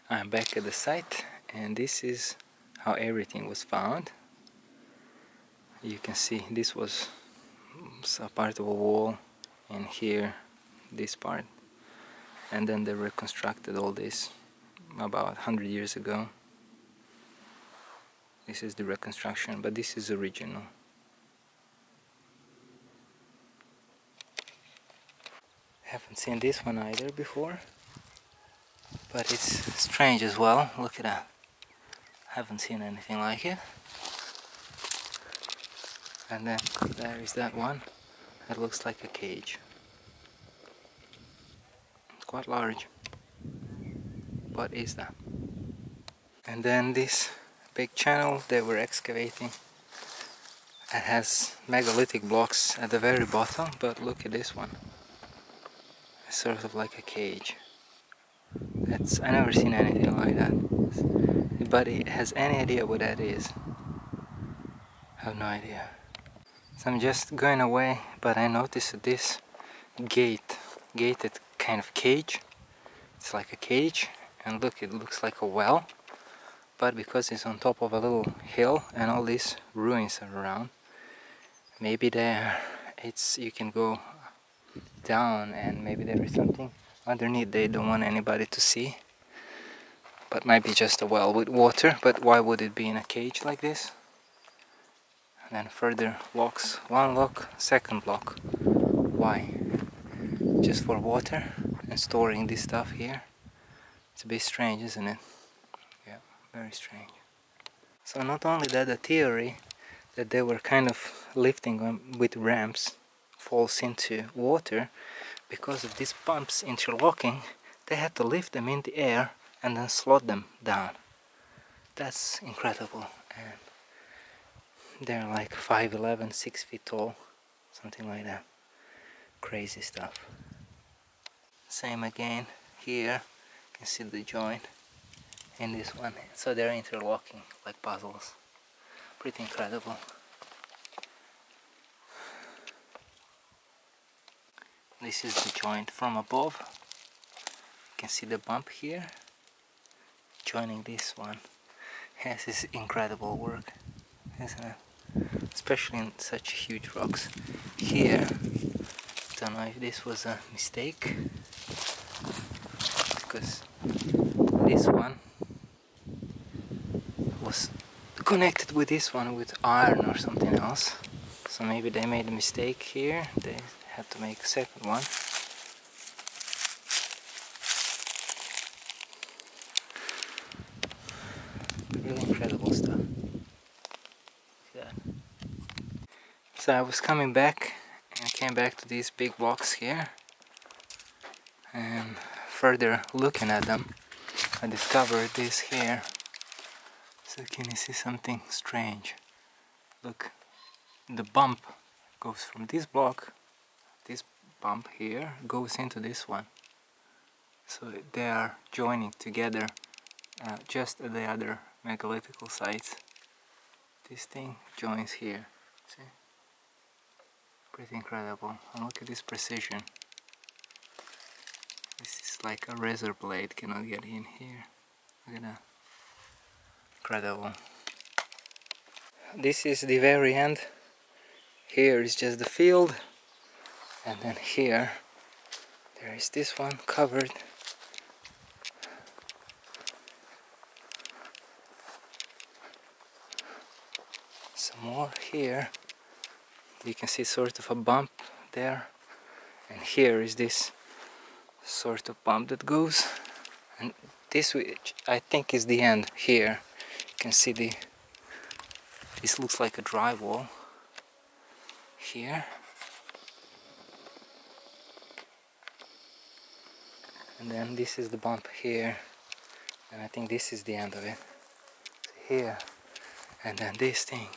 I'm back at the site, and this is how everything was found. You can see this was a part of a wall, and here this part, and then they reconstructed all this about 100 years ago. This is the reconstruction, but this is original. Haven't seen this one either before, but it's strange as well. Look at that. Haven't seen anything like it. And then there is that one that looks like a cage. It's quite large. What is that? And then this big channel they were excavating. It has megalithic blocks at the very bottom, but look at this one. It's sort of like a cage. I never seen anything like that. Anybody has any idea what that is? I have no idea. So I'm just going away, but I noticed this gated kind of cage. It's like a cage, and look, it looks like a well, but because it's on top of a little hill and all these ruins are around, maybe you can go down, and maybe there is something underneath they don't want anybody to see. But might be just a well with water, but why would it be in a cage like this? And then further locks, one lock, second lock. Why? Just for water and storing this stuff here? It's a bit strange, isn't it? Yeah, very strange. So not only that, the theory that they were kind of lifting them with ramps falls into water, because of these pumps interlocking, they had to lift them in the air and then slot them down. That's incredible. And they're like 5'11", 6 feet tall, something like that. Crazy stuff. Same again here. You can see the joint in this one. So they're interlocking like puzzles. Pretty incredible. This is the joint from above. You can see the bump here joining this one. Yes, this is incredible work, isn't it? Especially in such huge rocks. Here, don't know if this was a mistake, because this one was connected with this one with iron or something else. So maybe they made a mistake here. They had to make a second one. Really incredible stuff. Yeah. So I was coming back and came back to these big blocks here, and further looking at them I discovered this here. So can you see something strange? Look, the bump goes from this block, this bump here goes into this one. So they are joining together just at the other megalithical sites. This thing joins here. See? Pretty incredible. And look at this precision. This is like a razor blade, cannot get in here. Look at that. Incredible. This is the very end. Here is just the field, and then here there is this one covered. Some more here. You can see sort of a bump there, and here is this sort of bump that goes, and this which I think is the end here. You can see this looks like a drywall here, and then this is the bump here, and I think this is the end of it. Here, and then this thing.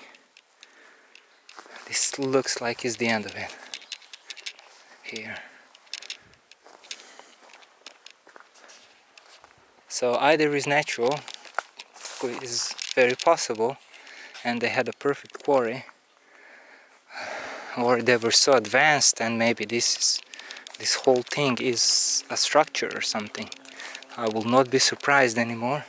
This looks like it's the end of it. Here. So either is natural, is very possible, and they had a perfect quarry, or they were so advanced and maybe this whole thing is a structure or something. I will not be surprised anymore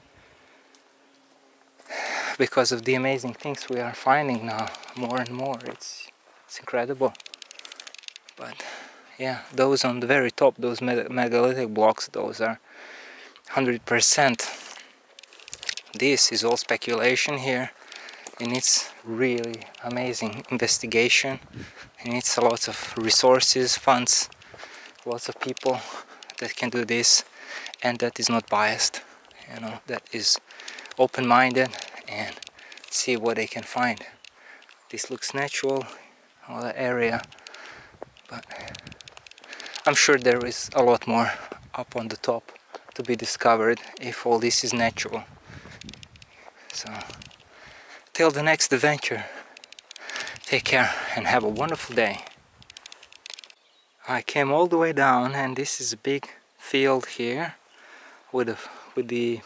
because of the amazing things we are finding now, more and more. It's incredible. But yeah, those on the very top, those megalithic blocks, those are 100%. This is all speculation here. It needs really amazing investigation. It needs a lot of resources, funds, lots of people that can do this, and that is not biased, you know, that is open-minded and see what they can find. This looks natural, all the area, but I'm sure there is a lot more up on the top to be discovered if all this is natural. So till the next adventure, take care and have a wonderful day. I came all the way down, and this is a big field here with the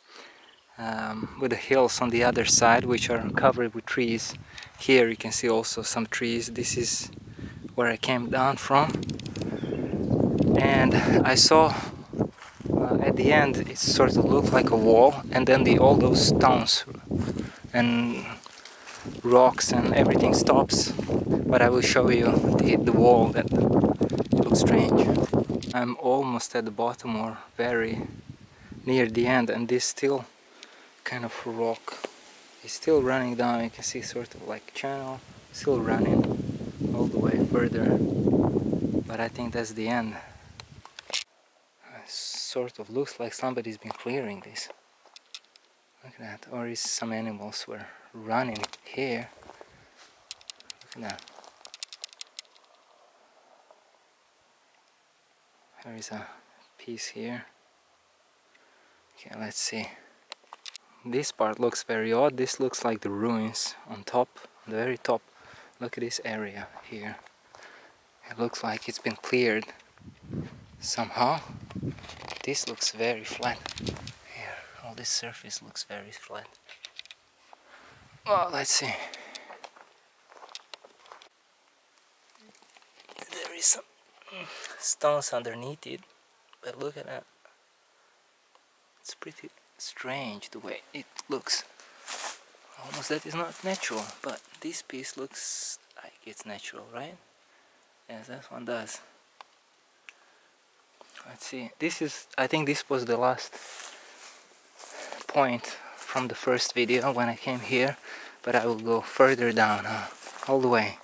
hills on the other side, which are covered with trees. Here you can see also some trees. This is where I came down from, and I saw at the end it sort of looked like a wall, and then all those stones and rocks and everything stops. But I will show you the wall that looks strange. I'm almost at the bottom, or very near the end, and this still kind of rock is still running down. You can see sort of like channel still running all the way further, but I think that's the end. It sort of looks like somebody's been clearing this. Look at that. Or is some animals were running here. Look at that. There is a piece here. Okay, let's see. This part looks very odd. This looks like the ruins on top, on the very top. Look at this area here. It looks like it's been cleared somehow. This looks very flat. Here, all this surface looks very flat. Well, let's see. There is some stones underneath it, but look at that. It's pretty strange the way it looks. Almost that is not natural, but this piece looks like it's natural, right? Yes, that one does. Let's see. I think this was the last point from the first video when I came here, but I will go further down, all the way.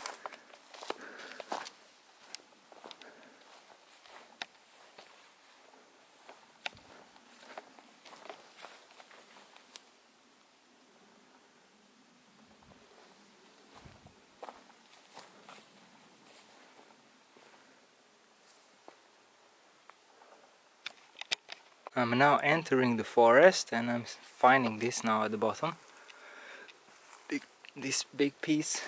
I'm now entering the forest, and I'm finding this now at the bottom. This big piece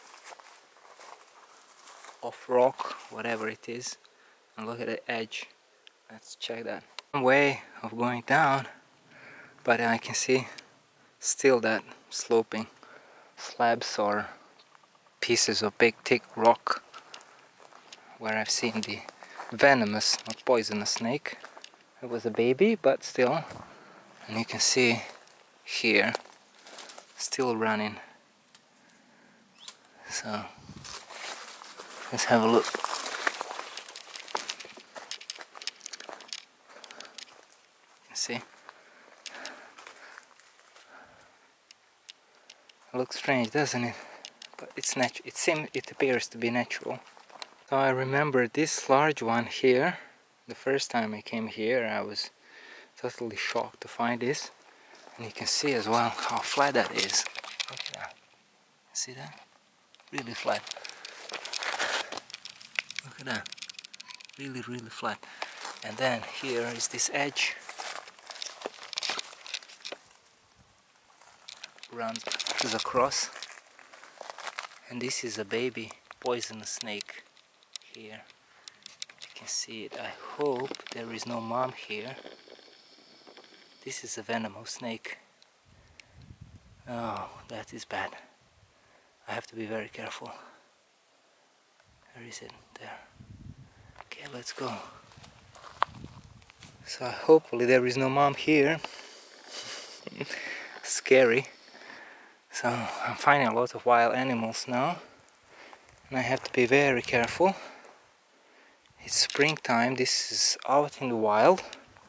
of rock, whatever it is, and look at the edge. Let's check that. One way of going down, but I can see still that sloping slabs or pieces of big thick rock where I've seen the venomous, not poisonous snake. It was a baby, but still. And you can see here, still running. So, let's have a look. You can see. It looks strange, doesn't it? But it's natural. It appears to be natural. So I remember this large one here. The first time I came here, I was totally shocked to find this. And you can see as well how flat that is. Look at that. See that? Really flat. Look at that. Really, really flat. And then here is this edge. Runs across. And this is a baby poisonous snake here. You can see it. I hope there is no mom here. This is a venomous snake. Oh, that is bad. I have to be very careful. Where is it? There. Okay, let's go. So hopefully there is no mom here. Scary. So I'm finding a lot of wild animals now, and I have to be very careful. It's springtime, this is out in the wild,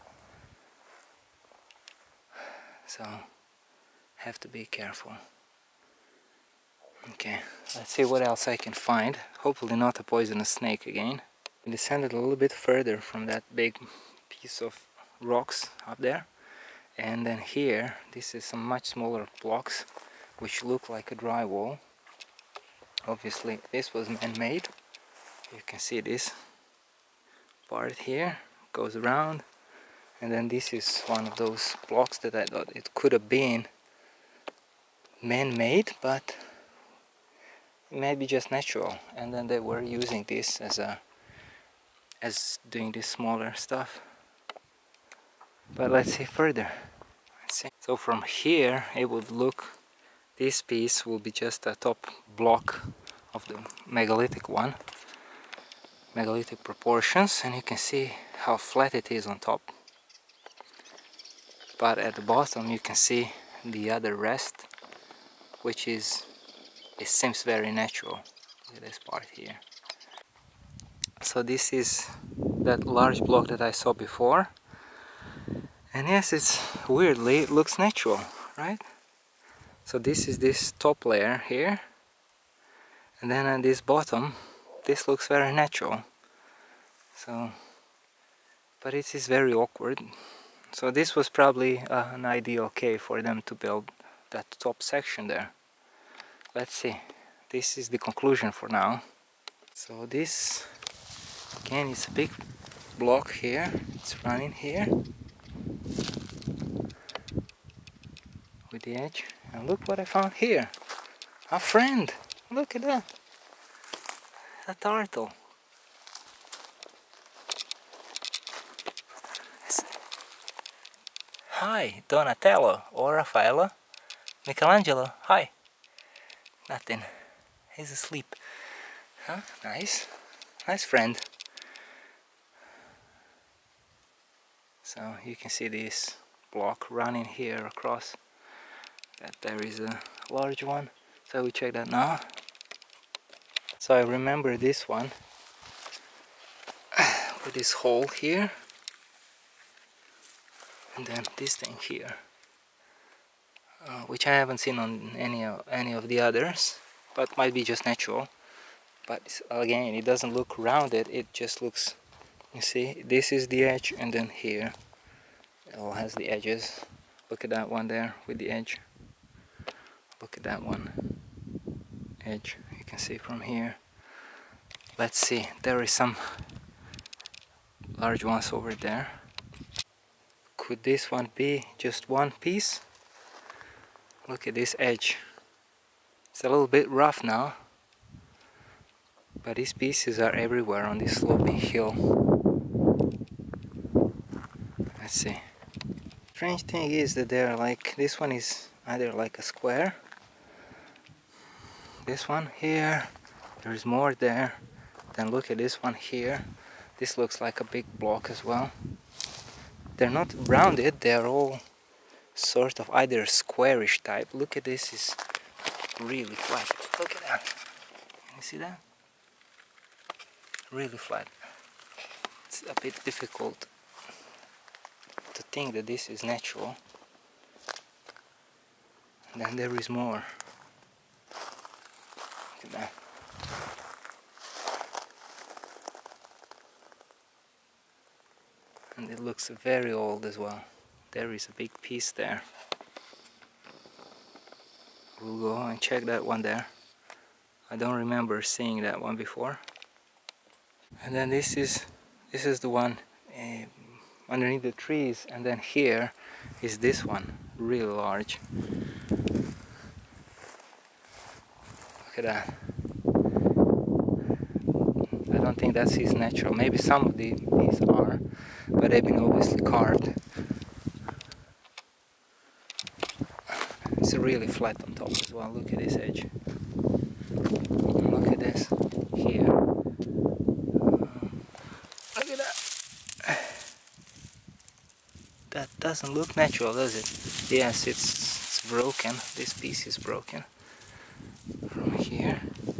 so have to be careful. Okay, let's see what else I can find. Hopefully not a poisonous snake again. I descended a little bit further from that big piece of rocks up there, and then here this is some much smaller blocks which look like a drywall. Obviously this was man-made. You can see this part here goes around, and then this is one of those blocks that I thought it could have been man-made, but maybe just natural, and then they were using this as doing this smaller stuff. But let's see further. Let's see. So from here it would look, this piece will be just a top block of the megalithic one, megalithic proportions, and you can see how flat it is on top. But at the bottom you can see the other rest, which is, it seems very natural. Look at this part here. So this is that large block that I saw before, and yes, it's weirdly, it looks natural, right? So this is this top layer here, and then at this bottom this looks very natural. So, but it is very awkward. So this was probably an ideal cave for them to build that top section there. Let's see, this is the conclusion for now. So this again is a big block here, it's running here with the edge, and look what I found here, a friend. Look at that, a turtle. Hi, Donatello or Raffaello. Michelangelo, hi. Nothing, he's asleep. Huh? Nice, nice friend. So you can see this block running here across, that there is a large one, so we check that now. So I remember this one with this hole here, and then this thing here, which I haven't seen on any of the others, but might be just natural. But again, it doesn't look rounded, it just looks, you see, this is the edge, and then here it all has the edges. Look at that one there with the edge. Look at that one edge, you can see from here. Let's see, there is some large ones over there. Could this one be just one piece? Look at this edge. It's a little bit rough now, but these pieces are everywhere on this sloping hill. Let's see. Strange thing is that they're like, this one is either like a square, this one here, there's more there, then look at this one here, this looks like a big block as well. They're not rounded, they're all sort of either squarish type. Look at this, is really flat. Look at that, can you see that? Really flat. It's a bit difficult to think that this is natural. And then there is more. Look at that. And it looks very old as well. There is a big piece there. We'll go and check that one there. I don't remember seeing that one before. And then this is the one underneath the trees, and then here is this one, really large. Look at that. I don't think that's his natural. Maybe some of these are, but they've been obviously carved. It's really flat on top as well. Look at this edge. Look at this here. Look at that. doesn't look natural, does it? Yes, it's broken. This piece is broken from here,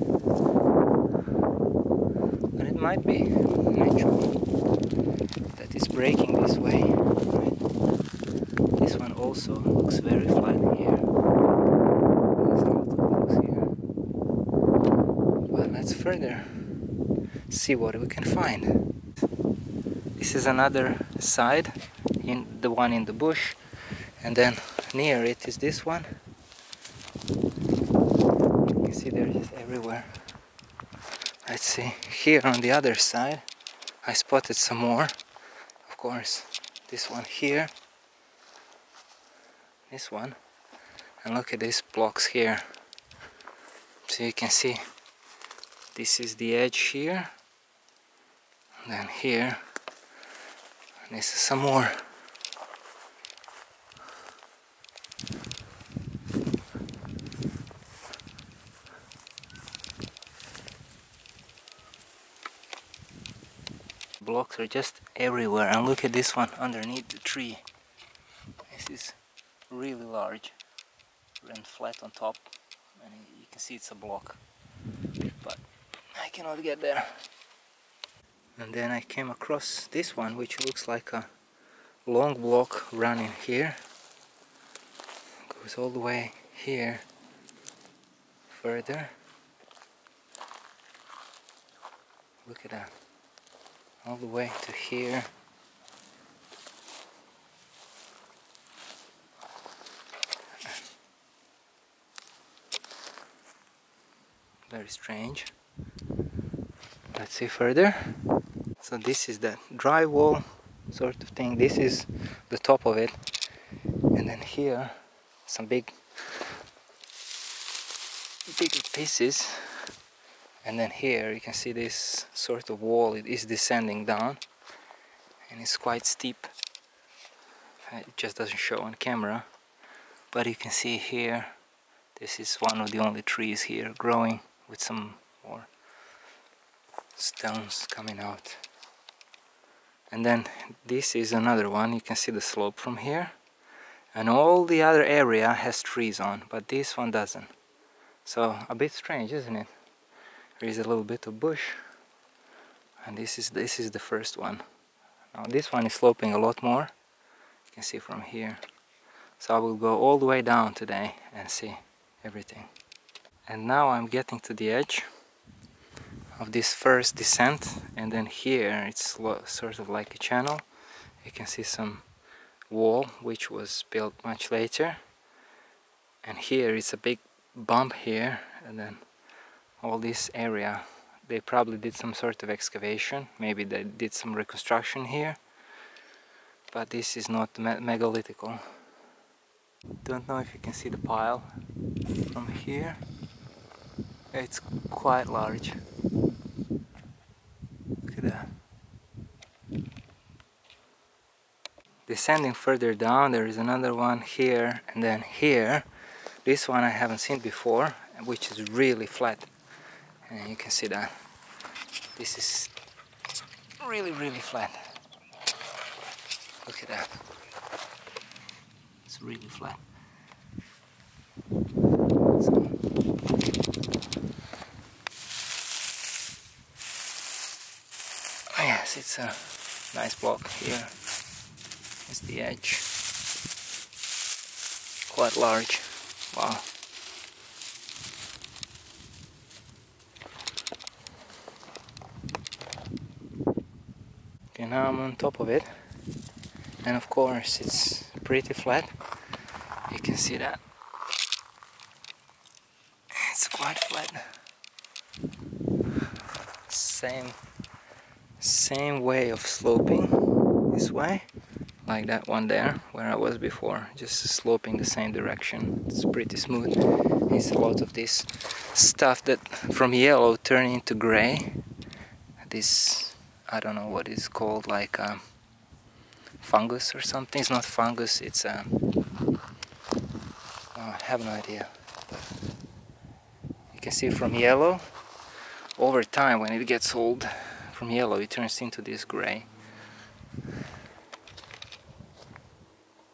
but it might be natural that it's breaking this way. Right? This one also looks very flat here. There's a lot of blocks here. But let's further see what we can find. This is another side, in the one in the bush, and then near it is this one. You can see they're just everywhere. Let's see, here on the other side I spotted some more. Of course, this one here, this one, and look at these blocks here. So you can see this is the edge here, and then here, and this is some more. Blocks are just everywhere, and look at this one underneath the tree. This is really large and flat on top, and you can see it's a block, but I cannot get there. And then I came across this one, which looks like a long block running here, goes all the way here further. Look at that, all the way to here. Very strange. Let's see further. So this is the drywall sort of thing. This is the top of it, and then here some bigger pieces, and then here you can see this sort of wall. It is descending down, and it's quite steep. It just doesn't show on camera, but you can see here this is one of the only trees here growing, with some more stones coming out. And then this is another one. You can see the slope from here, and all the other area has trees on, but this one doesn't. So a bit strange, isn't it? There is a little bit of bush, and this is the first one. Now this one is sloping a lot more, you can see from here. So I will go all the way down today and see everything. And now I'm getting to the edge of this first descent, and then here it's sort of like a channel. You can see some wall which was built much later, and here it's a big bump here, and then all this area they probably did some sort of excavation. Maybe they did some reconstruction here, but this is not megalithical. Don't know if you can see the pile from here. It's quite large. Look at that. Descending further down, there is another one here, and then here. This one I haven't seen before, which is really flat. And you can see that. This is really flat. Look at that. It's really flat. Yes, it's a nice block here. It's the edge. Quite large. Wow. Okay, now I'm on top of it, and of course it's pretty flat. You can see that. It's quite flat. Same way of sloping this way, like that one there where I was before, just sloping the same direction. It's pretty smooth. It's a lot of this stuff that from yellow turn into gray. This, I don't know what it's called, like fungus or something. It's not fungus, it's I have no idea. But you can see from yellow, over time when it gets old, from yellow it turns into this gray.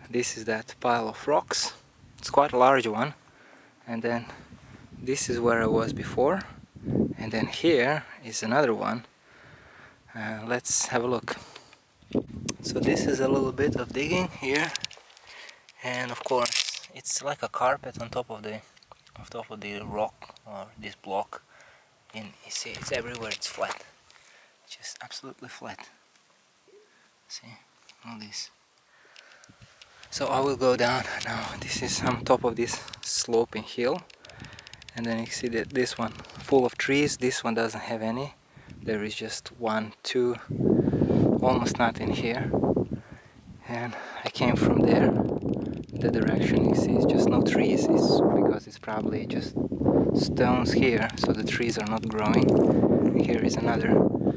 this is that pile of rocks. It's quite a large one. And then this is where I was before. And then here is another one. Let's have a look. So this is a little bit of digging here. And of course it's like a carpet on top of the rock or this block. And you see it's everywhere, it's flat. Just absolutely flat. See all this. So I will go down now. This is on top of this sloping hill, and then you see that this one full of trees. This one doesn't have any. There is just one, two, almost nothing here. And I came from there. The direction you see is just no trees. It's because it's probably just stones here, so the trees are not growing. And here is another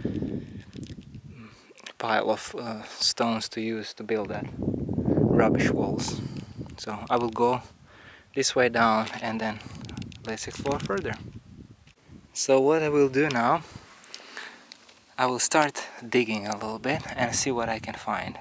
pile of stones to use to build that rubbish walls. So I will go this way down and then let's explore further. So what I will do now, I will start digging a little bit and see what I can find.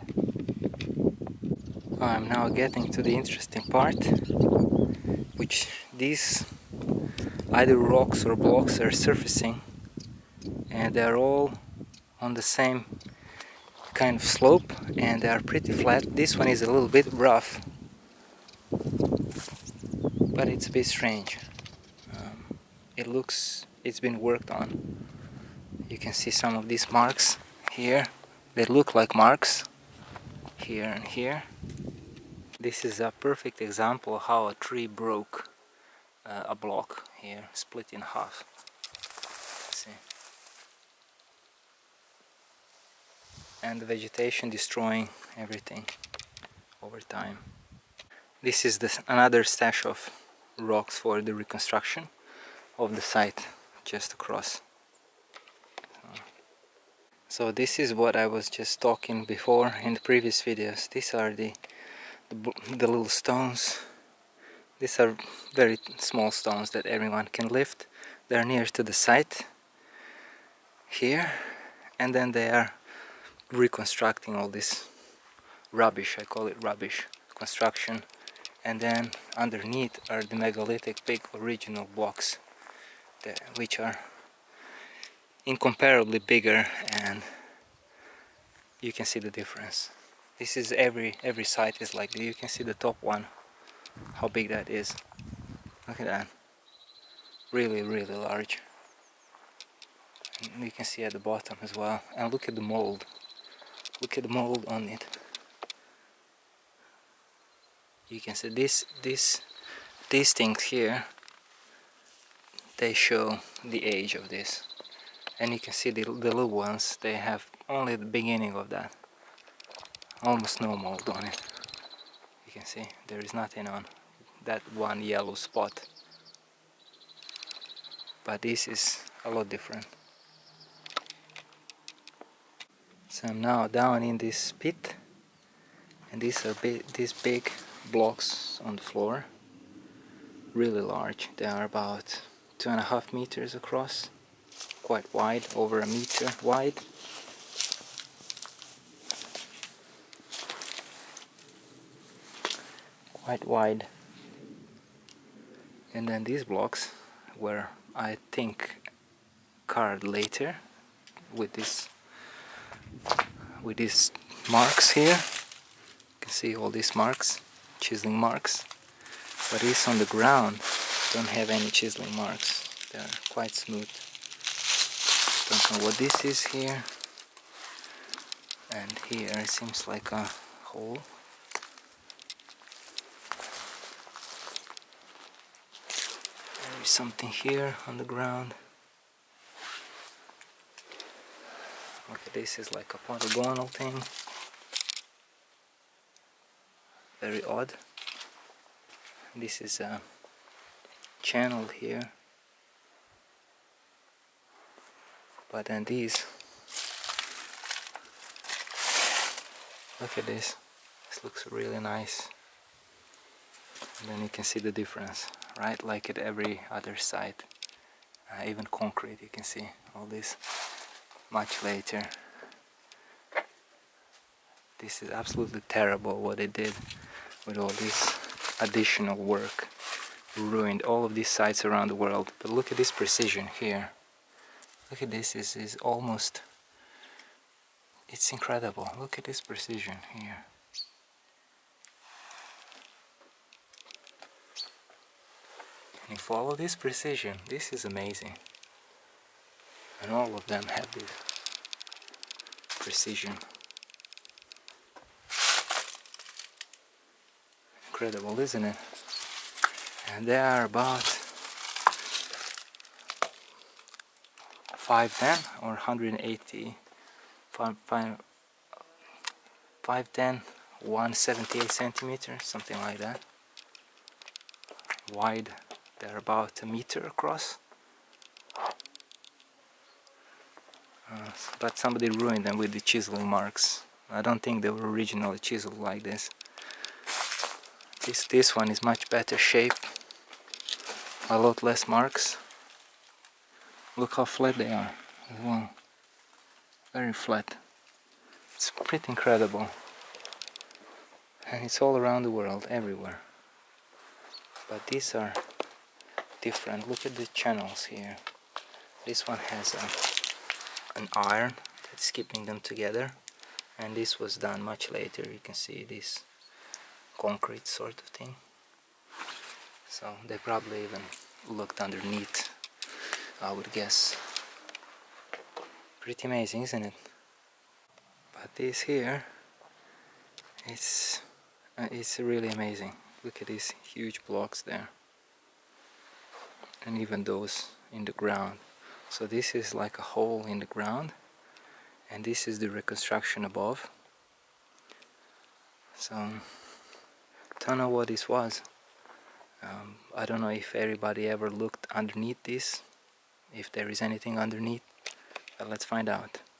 I'm now getting to the interesting part, which these either rocks or blocks are surfacing, and they're all on the same kind of slope and they are pretty flat. This one is a little bit rough, but it's a bit strange. It looks it's been worked on. You can see some of these marks here. They look like marks here and here. This is a perfect example of how a tree broke a block here, split in half. See? And the vegetation destroying everything over time. This is another stash of rocks for the reconstruction of the site just across. So this is what I was just talking before in the previous videos. These are the little stones. These are very small stones that everyone can lift. They're near to the site here, and then they are reconstructing all this rubbish, I call it rubbish construction, and then underneath are the megalithic big original blocks which are incomparably bigger, and you can see the difference. This is every site is like this. You can see the top one, how big that is. Look at that, really large. And you can see at the bottom as well, and look at the mold. Look at the mold on it. You can see these things here, they show the age of this. And you can see the little ones, they have only the beginning of that. Almost no mold on it. You can see there is nothing on that one yellow spot. But this is a lot different. So I'm now down in this pit, and these are these big blocks on the floor, really large. They are about 2.5 meters across, quite wide, over a meter wide. Quite wide. And then these blocks were, I think, carved later with these marks here. You can see all these marks, chiseling marks. But these on the ground don't have any chiseling marks. They're quite smooth. Don't know what this is here. And here it seems like a hole. There is something here on the ground. Okay, this is like a polygonal thing. Very odd. This is a channel here. But then these, look at this. This looks really nice. And then you can see the difference, right? Like at every other site. Even concrete, you can see all this much later. This is absolutely terrible what they did. with all this additional work. Ruined all of these sites around the world. But look at this precision here. Look at this, is almost, it's incredible. Look at this precision here. And you follow this precision, this is amazing. And all of them have this precision. Incredible, isn't it? And they are about 5'10" or 180, 5'10", 178 centimeters, something like that. Wide, they're about a meter across. But somebody ruined them with the chiseling marks. I don't think they were originally chiseled like this. This one is much better shape, a lot less marks. Look how flat they are as well. Very flat. It's pretty incredible. And it's all around the world, everywhere. But these are different. Look at the channels here. This one has an iron that's keeping them together. And this was done much later. You can see this concrete sort of thing. So they probably even looked underneath, I would guess. Pretty amazing, isn't it? But this here, it's really amazing. Look at these huge blocks there, and even those in the ground. So this is like a hole in the ground, and this is the reconstruction above. So don't know what this was. I don't know if everybody ever looked underneath this, if there is anything underneath, but let's find out.